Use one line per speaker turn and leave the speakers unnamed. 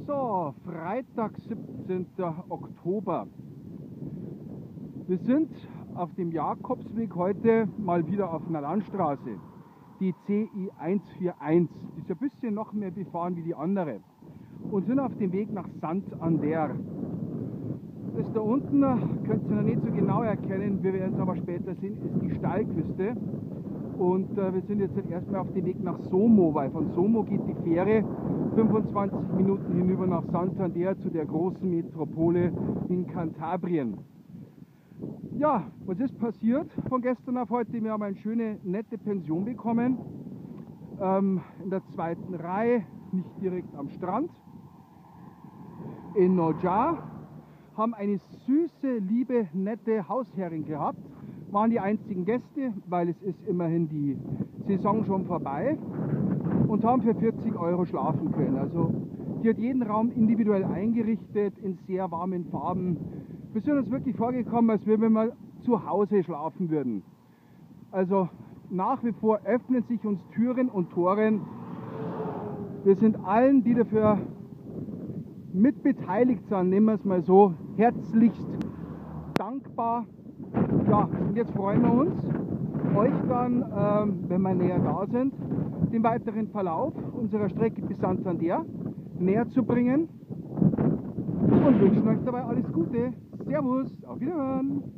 So, Freitag, 17. Oktober. Wir sind auf dem Jakobsweg heute mal wieder auf einer Landstraße, die CI 141. Die ist ein bisschen noch mehr befahren wie die andere. Und sind auf dem Weg nach Santander. Das da unten, könnt ihr noch nicht so genau erkennen, wir werden es aber später sehen, ist die Steilküste. Und wir sind jetzt erstmal auf dem Weg nach Como, weil von Como geht die Fähre 25 Minuten hinüber nach Santander zu der großen Metropole in Kantabrien. Ja, was ist passiert von gestern auf heute? Wir haben eine schöne, nette Pension bekommen, in der zweiten Reihe, nicht direkt am Strand, in Noja. Haben eine süße, liebe, nette Hausherrin gehabt. Waren die einzigen Gäste, weil es ist immerhin die Saison schon vorbei, und haben für 40 € schlafen können. Also die hat jeden Raum individuell eingerichtet, in sehr warmen Farben. Wir sind uns wirklich vorgekommen, als würden wir mal zu Hause schlafen würden. Also nach wie vor öffnen sich uns Türen und Toren. Wir sind allen, die dafür mitbeteiligt sind, nehmen wir es mal so, herzlichst dankbar. Ja, und jetzt freuen wir uns, euch dann, wenn wir näher da sind, den weiteren Verlauf unserer Strecke bis Santander näher zu bringen und wünschen euch dabei alles Gute. Servus, auf Wiederhören!